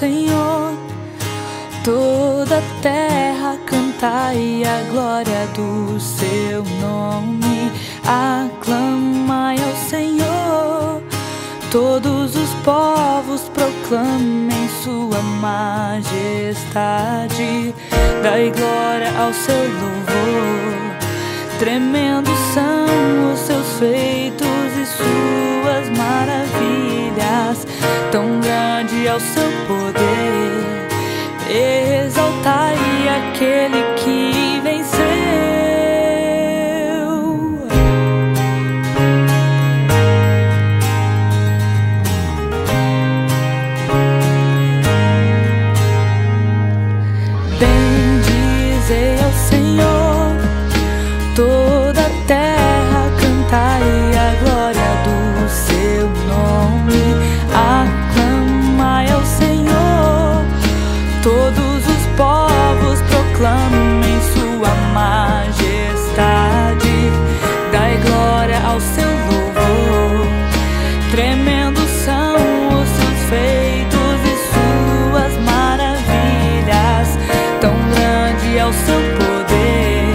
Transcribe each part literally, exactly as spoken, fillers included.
Senhor. Toda a terra cantai a glória do seu nome. Aclamai ao Senhor. Todos os povos proclamem sua majestade. Dai glória ao seu louvor. Tremendos são os seus feitos e suas maravilhas. Tão grande é o seu poder. Exaltai aquele que venceu. Bendizei ao Senhor. Toda a terra cantai a glória do seu nome. Aclamai ao Senhor. Todos os povos proclamem sua majestade. Dai glória ao seu louvor. Tremendos são os seus feitos e suas maravilhas. Tão grande é o seu poder.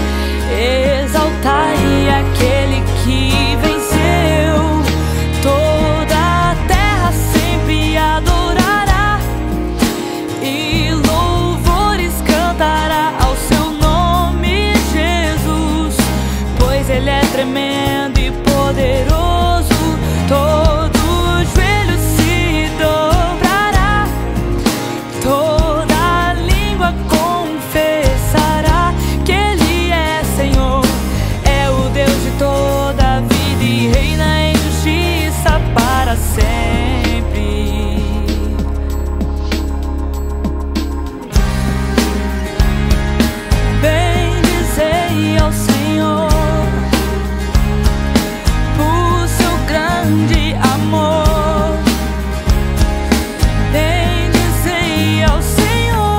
Exaltai aquele que venceu. Toda a terra sempre adorará e louvores cantará ao seu nome, Jesus, pois ele é tremendo e poderoso. Todo joelho se dobrará, toda língua confessará que ele é Senhor. É o Deus de toda a vida e reina em justiça para sempre. Bendizei ao Senhor por seu grande amor. Bendizei ao Senhor.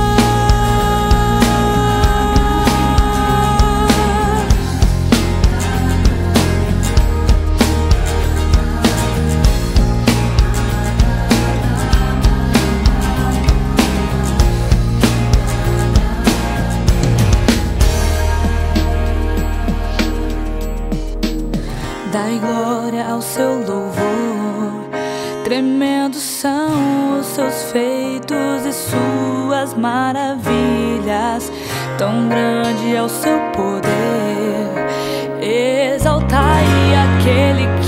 Dai glória ao seu louvor. Tremendos são os seus feitos e suas maravilhas. Tão grande é o seu poder. Exaltai aquele